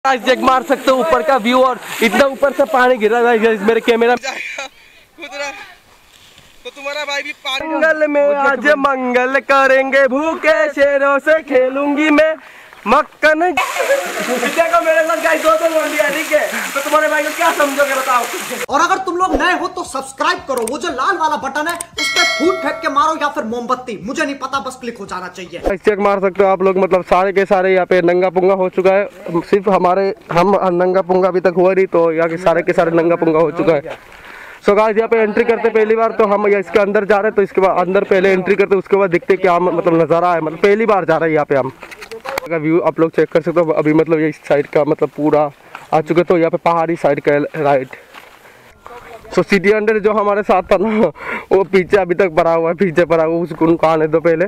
Check मार सकते हो ऊपर का व्यू और इतना ऊपर से पानी गिर रहा है मेरे कैमरा तो तुम्हारा भाई भी पानी मंगल में आज मंगल करेंगे भूखे शेरों से खेलूंगी मैं मक्खन को मेरे साथ गाइस 2-2 वनलिया ठीक है तो तुम्हारे भाई को क्या समझोगे बताओ। और अगर तुम लोग नए हो तो सब्सक्राइब करो, वो जो लाल वाला बटन है उस पे फूट फेंक के मारो या फिर मोमबत्ती, मुझे नहीं पता, बस क्लिक हो जाना चाहिए। चेक मार सकते हो आप लोग, मतलब सारे के सारे यहाँ पे नंगा पुंगा हो चुका है, सिर्फ हम नंगा पुंगा अभी तक हुआ नहीं, तो यहाँ के सारे नंगा पुंगा हो चुका है। सो गाइस यहाँ पे एंट्री करते पहली बार तो हम इसके अंदर जा रहे हैं, तो इसके बाद अंदर पहले एंट्री करते उसके बाद देखते क्या मतलब नज़ारा है, मतलब पहली बार जा रहे हैं यहाँ पे हम का व्यू आप लोग चेक कर सकते हो। अभी मतलब ये इस साइड का मतलब पूरा आ चुके, तो यहाँ पे पहाड़ी साइड का राइट। सो सिटी अंडर जो हमारे साथ था ना वो पीछे अभी तक पड़ा हुआ है, पीछे पड़ा हुआ, उसको उनको आने दो पहले,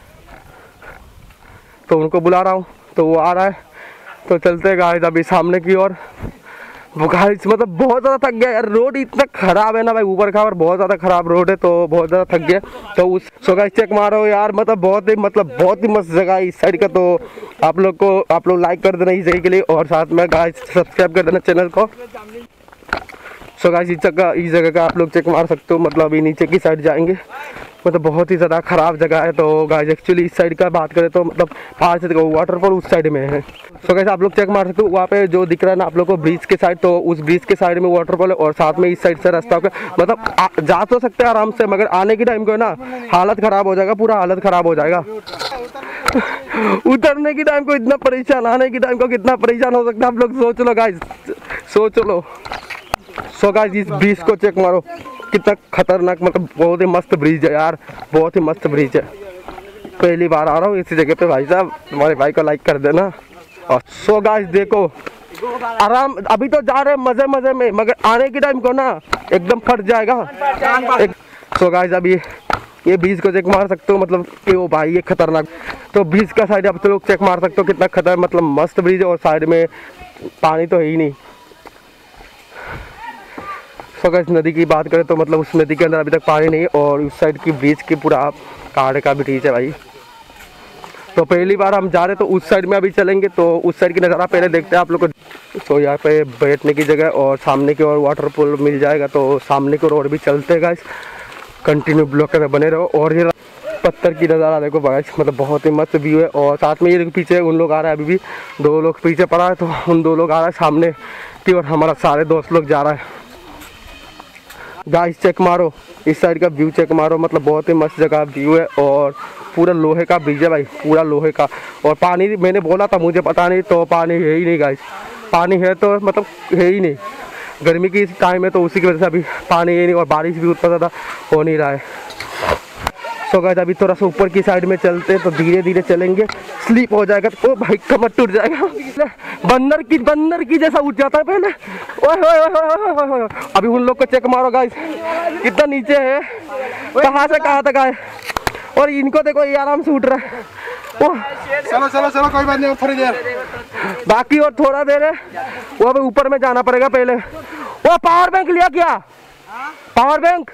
तो उनको बुला रहा हूँ तो वो आ रहा है, तो चलते गाइस अभी सामने की ओर। वो गाइस मतलब बहुत ज़्यादा थक गया यार, रोड इतना ख़राब है ना भाई, ऊपर का और बहुत ज़्यादा ख़राब रोड है, तो बहुत ज़्यादा थक गया। तो उस सो गाइस चेक मारो यार, मतलब बहुत ही मस्त जगह है इस साइड का, तो आप लोग लाइक कर देना इस जगह के लिए, और साथ में गाइस सब्सक्राइब कर देना चैनल को। सो गाइस इस जगह का आप लोग चेक मार सकते हो, मतलब अभी नीचे की साइड जाएंगे, मतलब बहुत ही ज़्यादा ख़राब जगह है। तो गाइस एक्चुअली इस साइड का बात करें तो मतलब पहाड़ से वाटरफॉल उस साइड में है। सो गाइस आप लोग चेक मार सकते हो, वहाँ पे जो दिख रहा है ना आप लोग को ब्रिज के साइड, तो उस ब्रिज के साइड में वाटरफॉल है, और साथ में इस साइड से रास्ता होगा, मतलब जा तो सकते हैं आराम से, मगर आने के टाइम को है ना हालत ख़राब हो जाएगा, पूरा हालत ख़राब हो जाएगा। उतरने की टाइम को इतना परेशान, आने की टाइम को कितना परेशान हो सकता है आप लोग सोच लो गाइस, सोच लो। सो गाइस इस ब्रिज को चेक मारो, कितना खतरनाक, मतलब बहुत ही मस्त ब्रिज है यार, बहुत ही मस्त ब्रिज है। पहली बार आ रहा हूँ इसी जगह पे भाई साहब, तुम्हारे भाई को लाइक कर देना। और सो गाइस देखो आराम, अभी तो जा रहे हैं मजे में, मगर आने के टाइम को ना एकदम फट जाएगा। सो गाइस अभी ये ब्रिज को चेक मार सकते हो, मतलब ओ भाई ये खतरनाक, तो ब्रिज का साइड आप तो लोग चेक मार सकते हो कितना खतरनाक, मतलब मस्त ब्रिज है, और साइड में पानी तो है ही नहीं। सो गाइस नदी की बात करें तो मतलब उस नदी के अंदर अभी तक पानी नहीं, और उस साइड की ब्रिज की पूरा काट का भी ब्रिज है भाई। तो पहली बार हम जा रहे तो उस साइड में अभी चलेंगे, तो उस साइड की नज़ारा पहले देखते हैं आप लोग को। तो यहाँ पे बैठने की जगह और सामने की ओर वाटरफॉल मिल जाएगा, तो सामने की ओर भी चलते हैं गाइस, कंटिन्यू ब्लॉक के बने रहो। और ये पत्थर की नज़ारा देखो गाइस, मतलब बहुत ही मस्त व्यू है, और साथ में ये पीछे उन लोग आ रहे हैं, अभी भी 2 लोग पीछे पड़ा है, तो उन 2 लोग आ रहा है सामने की, और हमारा सारे दोस्त लोग जा रहा है। गाइस चेक मारो इस साइड का व्यू चेक मारो, मतलब बहुत ही मस्त जगह व्यू है, और पूरा लोहे का ब्रिज है भाई, पूरा लोहे का। और पानी मैंने बोला था मुझे पता नहीं, तो पानी है ही नहीं गाइस, पानी है तो मतलब है ही नहीं, गर्मी की टाइम है तो उसी की वजह से अभी पानी है नहीं, और बारिश भी उतना ज़्यादा हो नहीं रहा है। सो गाइस अभी थोड़ा सा ऊपर की साइड में चलते तो धीरे धीरे चलेंगे, स्लिप हो जाएगा तो भाई कमर टूट जाएगा, बंदर की जैसा उठ जाता है पहले। ओए अभी उन लोग को चेक मारो गाइस कितना नीचे है, कहाँ से कहाँ तक आए, और इनको देखो ये आराम से उठ रहा है। चलो कोई बात नहीं, थोड़ी देर बाकी और थोड़ा देर है, वो अभी ऊपर में जाना पड़ेगा पहले। वो पावर बैंक लिया क्या? पावर बैंक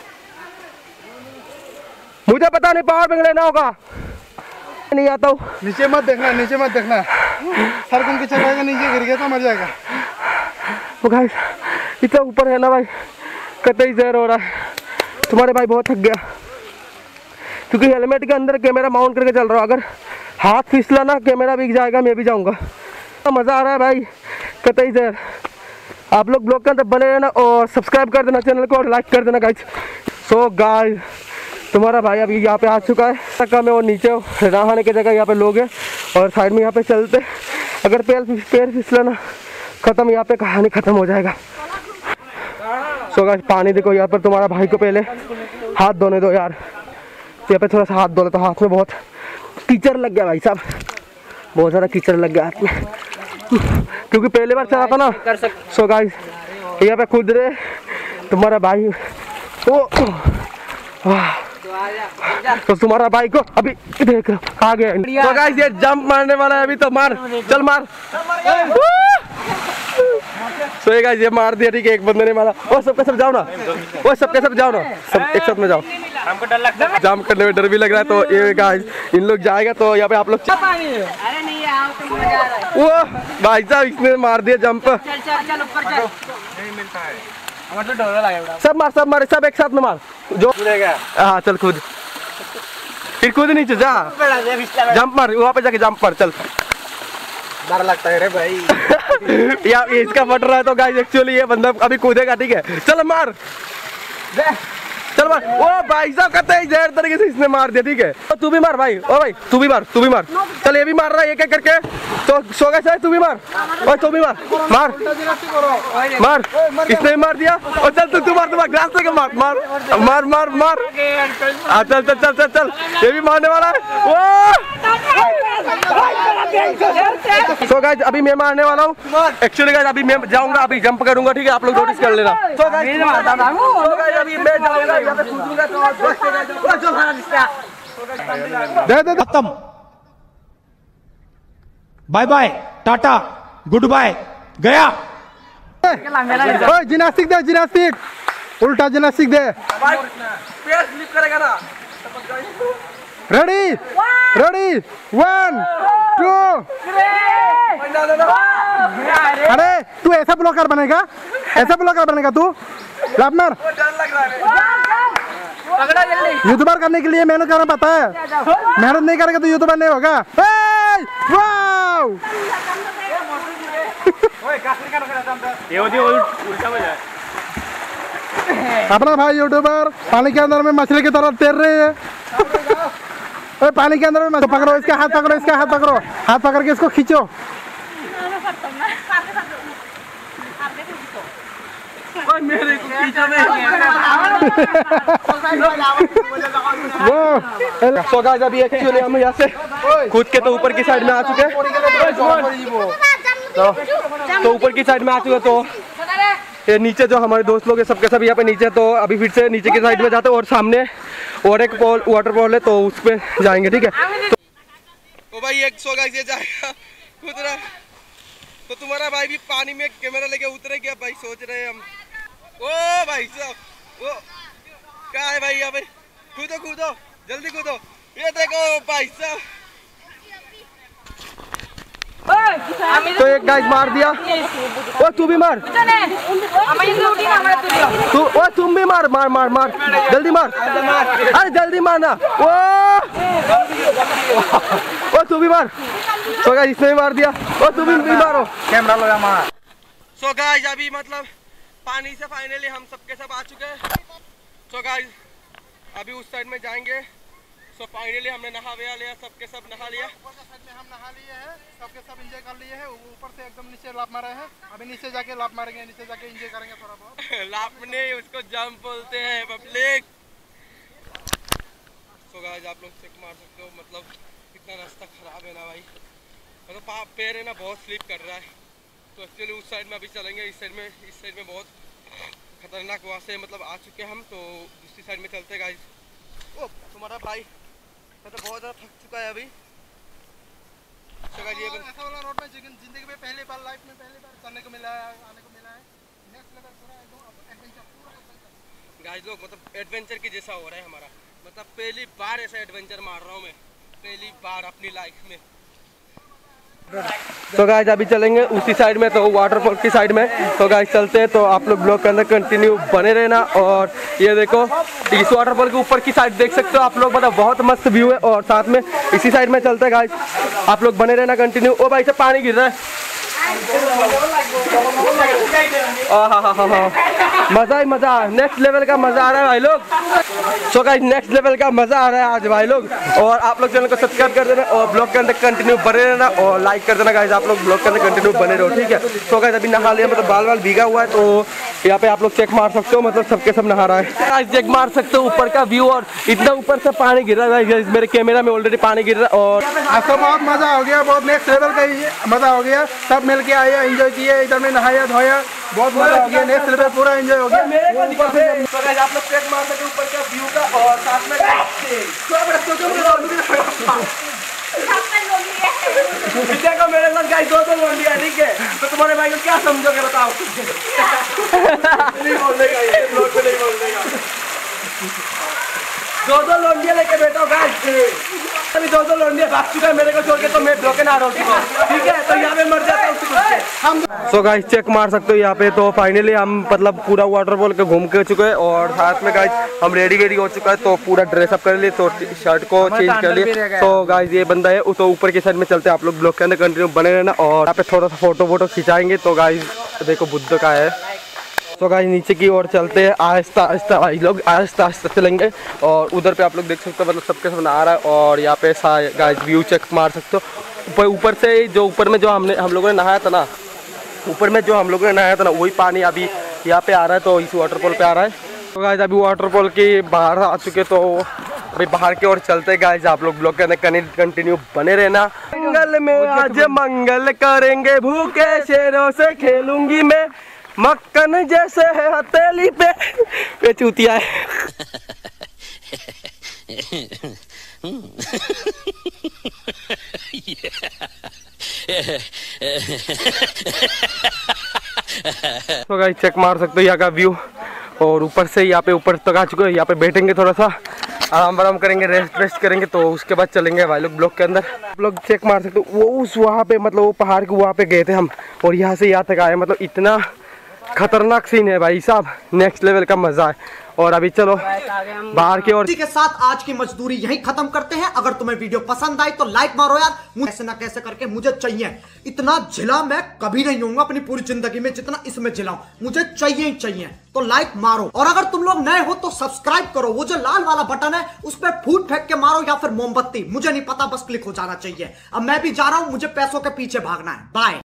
मुझे पता नहीं, पावर बैंक लेना होगा, नहीं आता हूँ। नीचे मत देखना, हर कौन की चलाएगा, नीचे गिर गया तो मर जाएगा। तो गाइस इतना ऊपर है ना भाई, कतई जहर हो रहा है, तुम्हारे भाई बहुत थक गया, क्योंकि हेलमेट के अंदर कैमरा माउंट करके चल रहा हूँ, अगर हाथ फिसला ना कैमरा भीग जाएगा, मैं भी जाऊँगा। तो मज़ा आ रहा है भाई, कतई जहर। आप लोग ब्लॉग के अंदर बने रहना, और सब्सक्राइब कर देना चैनल को, और लाइक कर देना गाइस। सो गाइस तुम्हारा भाई अभी यहाँ पे आ चुका है, कम है, और नीचे नहाने की जगह यहाँ पे लोग हैं, और साइड में यहाँ पे चलते, अगर पैर फिसला ना खत्म, यहाँ पे कहानी खत्म हो जाएगा। सो गाइस पानी देखो यहाँ पर, तुम्हारा भाई को पहले हाथ धोने दो यार, यहाँ पे थोड़ा सा हाथ धो ले, तो हाथ में बहुत कीचड़ लग गया भाई साहब, बहुत ज़्यादा कीचड़ लग गया हाथ में, क्योंकि पहले बार चला था ना। सो गाइस यहाँ पे खुद रहे तुम्हारा भाई, तो तुम्हारा भाई को अभी देख आ गया। तो गाइस ये जंप मारने वाला है अभी, तो मार, चल मार। सो ये गाइस ये मार दिया, ठीक है, एक बंदे ने मारा। और सबके सब जाओ ना, वो सबके सब जाओ ना, सब एक साथ में जाओ। हमको डर लगता है। जंप करने में डर भी लग रहा है। तो ये गाइस इन लोग जाएगा तो यहाँ पे आप लोग अरे नहीं आओ तुम मजा आ रहा है। वो भाई साहब इसने मार दिया जंप। चल चल चल ऊपर चल। नहीं मिलता है। हमारे तो डर लगा बड़ा। सब मार सब एक साथ में मार जो कूदेगा। हाँ चल कूद फिर कूद नीचे जा जंप मार वहाँ पे जाके जंप मार चल। डर लगता है रे भाई। यार इसका फट रहा है तो गाइस एक्चुअली ये बंदा अभी कूदेगा ठीक है। चल मार चल मार। ओ भाई साहब कहते हैं जहर तरीके से इसने मार दिया ठीक है। तो तू भी मार भाई। ओ भाई तू भी मार चल ये भी मार रहा है एक एक करके। तो सो गए तू भी मार और तू भी मार इसने भी मार दिया। और चल तू मार ग्रास से मार मार मार मार चल चल चल चल चल ये भी मारने वाला है। सो गाइस अभी मैं मारने वाला हूँ एक्चुअली गाइस। अभी मैं जाऊंगा अभी जंप करूंगा ठीक है। आप लोग नोटिस कर लेना। सो गाइस अभी मैं जाऊंगा यहाँ पे कूदूंगा तो खत्म। Bye bye tata goodbye गया। जिम्नास्टिक दे जिम्नास्टिक उल्टा जिम्नास्टिक दे। पैर स्लिप करेगा ना। रेडी 1 2। अरे तू ऐसा ब्लॉकर बनेगा तू लाभ मार। यूट्यूबर करने के लिए मेहनत करना पड़ता है। मेहनत नहीं करेगा तो यूट्यूबर नहीं होगा। अपना भाई यूट्यूबर पानी के अंदर में मछली की तरह तैर रहे है। पानी के अंदर में पकड़ो इसका हाथ पकड़ के इसको खींचो। मेरे को खींचा में। सो गाइस अभी एक्चुअली हम यहाँ से कूद के तो ऊपर की साइड में आ चुके हैं। तो ऊपर की साइड में आ चुके तो ये नीचे जो हमारे दोस्त लोग हैं सबके सब यहाँ पे नीचे। तो अभी फिर से नीचे की साइड में जाते हैं और सामने और एक वाटरफॉल है तो उस पे जाएंगे ठीक है। तो भाई एक सो गाइस ये जाएगा कूद रहा तो तुम्हारा भाई भी पानी में कैमरा लेके उतरे क्या भाई सोच रहे हैं हम। ओ भाई साहब वो क्या है भाई यहाँ पे कूदो जल्दी कूदो। ये देखो भाई साहब तो एक गाइस मार दिया। ओ तू भी मार तुम भी मार जल्दी मार। अरे जल्दी मारना। ओ तू भी मार। सो गाइस इसने भी मार दिया। ओ तू भी मारो कैमरा लगा मार। सो गाइस अभी मतलब पानी से फाइनली हम सबके सब आ चुके हैं। सो गाइस अभी उस साइड में जाएंगे। सो फाइनली हमने नहा लिया सबके सब नहा लिया। हम नहा लिए हैं सबके सब एंजॉय कर लिए हैं। ऊपर से एकदम नीचे लाभ मारे हैं। अभी नीचे जाके लाभ मारेंगे नीचे जाके एंजॉय करेंगे थोड़ा बहुत। लाभ नहीं उसको जंप बोलते हैं पब्लिक। सो गाइस आप लोग चेक मार सकते हो मतलब कितना रास्ता खराब है ना भाई। मतलब पैर है ना बहुत स्लिप कर रहा है। तो एक्चुअली उस साइड में अभी चलेंगे। इस साइड में बहुत खतरनाक वहाँ से मतलब आ चुके हैं हम। तो दूसरी साइड में चलते गाइस। ओ तुम्हारा भाई मैं तो बहुत ज़्यादा थक चुका है अभी। ये ऐसा वाला रोड में जिंदगी में पहली बार लाइफ में पहली बार चलने को मिला है आने को मिला है। नेक्स्ट लेवल पूरा एकदम एडवेंचर पूरा गाइस लोग मतलब एडवेंचर की जैसा हो रहा है हमारा। मतलब पहली बार ऐसा एडवेंचर मार रहा हूँ मैं पहली बार अपनी लाइफ में। तो गाइस अभी चलेंगे उसी साइड में तो वाटरफॉल की साइड में। तो गाइस चलते हैं तो आप लोग ब्लॉग के अंदर कंटिन्यू बने रहना। और ये देखो इस वाटरफॉल के ऊपर की साइड देख सकते हो आप लोग मतलब बहुत मस्त व्यू है। और साथ में इसी साइड में चलते हैं गाइस आप लोग बने रहना कंटिन्यू। ओ भाई से पानी गिर रहा है। मजा ही मजा नेक्स्ट लेवल का मजा आ रहा है भाई लोग। सो गाइस नेक्स्ट लेवल का मजा आ रहा है आज भाई लोग। और आप लोग चैनल को सब्सक्राइब कर देना और ब्लॉग के अंदर कंटिन्यू बने रहना और लाइक कर देना गाइस। आप लोग ब्लॉग के अंदर कंटिन्यू बने रहो ठीक है। सो गाइस अभी नहा लिया मतलब बाल भीगा हुआ है। तो यहाँ पे आप लोग चेक मार सकते हो मतलब सबके सब नहा रहा है। गाइस चेक मार सकते हो ऊपर का व्यू और इतना ऊपर से पानी गिर रहा है गाइस। मेरे कैमरा में ऑलरेडी पानी गिर रहा है। और आपको बहुत मजा हो गया बहुत नेक्स्ट लेवल का मजा हो गया। सब मिल के आए एंजॉय किए इधर में नहाया धोया बहुत मजा हो गया। नेक्स्ट लेवल पूरा एंजॉय हो गया। तो गाइस आप लोग चेक मार सकते हो ऊपर का व्यू का और साथ में देखो मेरे साथ गाइस दो लोग है ठीक है। तो तुम्हारे भाई को क्या समझोगे बताओ। नहीं बोलेगा ये ब्लॉग पे नहीं बोलेगा। भी 2 लौंडिया भाग चुका है मेरे को छोड़ के, तो मैं ब्रोकन आ रहा हूँ, ठीक है, तो यहाँ पे मर जाता हूँ। सो गाइस चेक मार सकते हो यहाँ पे, तो फाइनली हम मतलब पूरा वाटरफॉल के घूम के चुके हैं और साथ में गाइस हम रेडी हो चुका है, तो पूरा ड्रेसअप कर लिए, तो शर्ट को चेंज कर लिए। तो गाइस ये बंदा है, तो ऊपर की साइड में चलते हैं, आप लोग ब्लॉग के अंदर कंटिन्यू बने रहना और यहाँ पे थोड़ा सा फोटो खिंचाएंगे। तो गाइस देखो बुद्ध का है। तो गाइस नीचे की ओर चलते हैं, आहिस्ता आहिस्ता भाई लोग आहिस्ता चलेंगे और उधर पे आप लोग देख सकते हो मतलब सबके सब नहा रहा है और यहाँ पे गाइस व्यू चेक मार सकते हो। ऊपर से जो ऊपर में जो हम लोगों ने नहाया था ना, ऊपर में जो हम लोगों ने नहाया था ना, वही पानी अभी यहाँ पे आ रहा है, तो इस वाटरफॉल पे आ रहा है। तो गाइस अभी वाटरफॉल के बाहर आ चुके, तो अभी बाहर की ओर चलते हैं गाइस, आप लोग ब्लॉग के अंदर कंटिन्यू बने रहना। मंगल में आज मंगल करेंगे, भूखे शेरों से खेलूंगी मैं, मक्खन जैसे है हथेली पे चूतिया है। तो गाइस चेक मार सकते हो यहाँ का व्यू और ऊपर से यहाँ पे ऊपर तक आ चुके हैं। यहाँ पे बैठेंगे, थोड़ा सा आराम करेंगे, रेस्ट करेंगे, तो उसके बाद चलेंगे भाई लोग ब्लॉक के अंदर। आप लोग चेक मार सकते हो वो उस वहाँ पे मतलब वो पहाड़ के वहाँ पे गए थे हम और यहाँ से यहाँ तक आए, मतलब इतना खतरनाक सीन है भाई साहब, नेक्स्ट लेवल का मजा है। और अभी चलो बाहर की ओर। इसी के साथ आज की मजदूरी यहीं खत्म करते हैं। अगर तुम्हें वीडियो पसंद आई तो लाइक मारो यार, मुझे कैसे ना कैसे करके मुझे चाहिए। इतना झिला मैं कभी नहीं होऊंगा अपनी पूरी जिंदगी में जितना इसमें झिलाऊं, मुझे चाहिए ही चाहिए। तो लाइक मारो और अगर तुम लोग नए हो तो सब्सक्राइब करो, वो जो लाल वाला बटन है उस पर फूट फेंक के मारो या फिर मोमबत्ती, मुझे नहीं पता, बस क्लिक हो जाना चाहिए। अब मैं भी जा रहा हूं, मुझे पैसों के पीछे भागना है। बाय।